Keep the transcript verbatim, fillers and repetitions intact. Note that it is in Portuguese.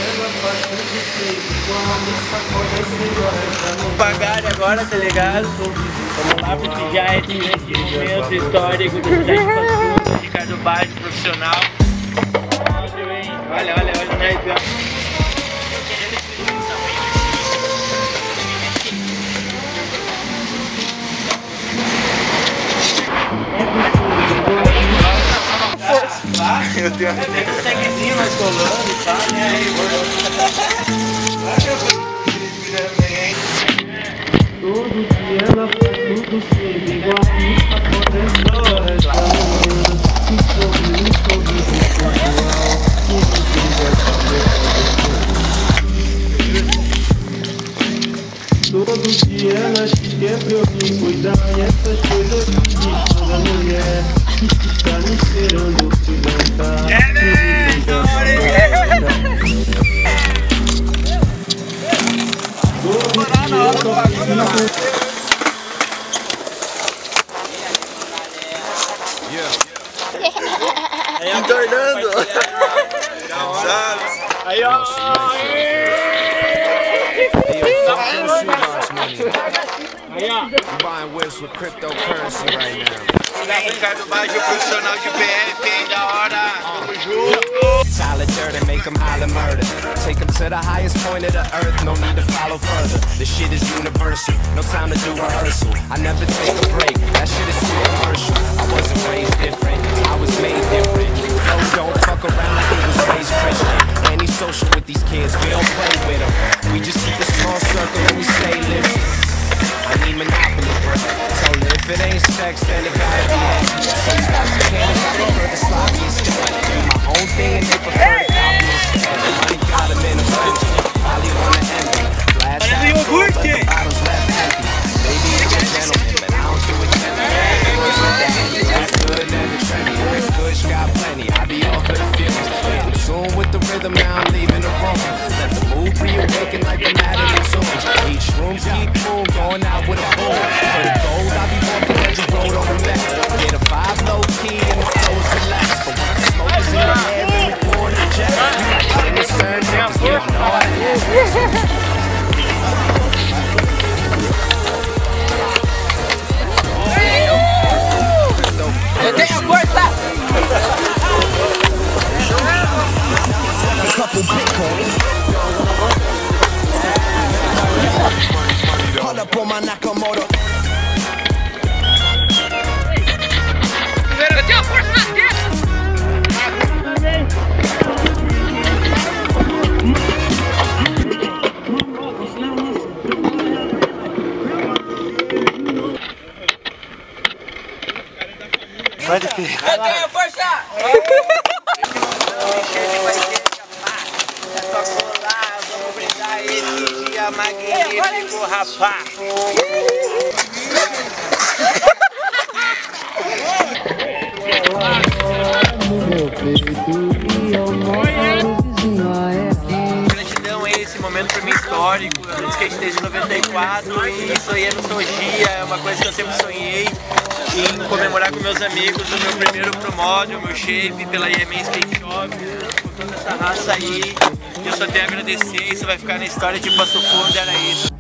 Vamos pagar agora, tá ligado? Vamos lá porque já é de momento histórico da cidade de Passo Fundo, Ricardo Baggio, profissional. Olha, olha, olha, né? Eu tenho um seguezinho mais colando e tal, né? Todo dia ela faz tudo sempre igual todo dia ela quer pra eu me cuidar e essas coisas que toda mulher está me esperando se levantar. Aí, entornando. Aí, ó. Aí, ó. Buying whips with cryptocurrency right now. Ricardo Baggio, profissional de P F, hein? Da hora. Tamo junto. Tyler Durden, make them holler murder. Take them to the highest point of the earth, no need to follow further. The shit is universal, no time to do rehearsal. I never take a break, that shit is too commercial. I wasn't raised different, I was made different. Flow don't fuck around like it was raised Christian. Anti-social with these kids, we don't play with them. We just keep a small circle and we stay living. I need monopoly, bro. So if it ain't sex, then it gotta be happy. So you got some candy, I prefer the sloppiest. Do my own thing and they prefer the copyiest. Money got them in a french, probably wanna envy. Glass half full, but the bottle's left empty. Baby, you're a gentleman, but I don't do it gently. That's good, never trendy. Rick Kush got plenty, I be all for the feelings. In tune with the rhythm, now I'm leaving the room. Let the mood reawaken like the Madden tunes. Each room's keep cool, going out with a boom. For the gold, I be walking every road on the back. Get a vibe low key and the clothes relax. But when the smoke is in the air, then we pour in the jet. You like sing this turn, cause you don't know how to act. Eu tenho força! A couple bitcoins. Pull up on my Nakamoto. Eu tenho força na testa! Pode crer. Eu tenho força! É só colar, vamos brindar esse dia magnífico, rapaz! Gratidão a esse momento pra mim histórico. Eu não skate desde noventa e quatro e isso aí é nostalgia, é uma coisa que eu sempre sonhei em comemorar com meus amigos o meu primeiro promódio, o meu shape pela I M A Skate Shop, com toda essa raça aí. Eu só tenho a agradecer, isso vai ficar na história de Passo Fundo, era isso.